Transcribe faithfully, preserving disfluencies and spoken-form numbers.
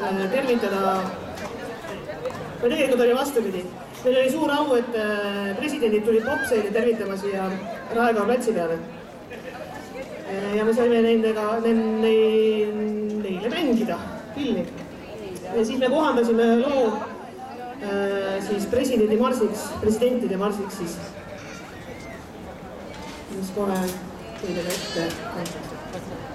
tervitada, või tegelikult oli vastupidi. Meil oli suur au, et presidendid tulid popseili tervitama siia Raekoja platsi peale. Ja me saime nendega, neile mängida filmi. Ja siis me kohandasime loo siis presidendi marsiks, presidentide marsiks siis. Mis kohe teile ette.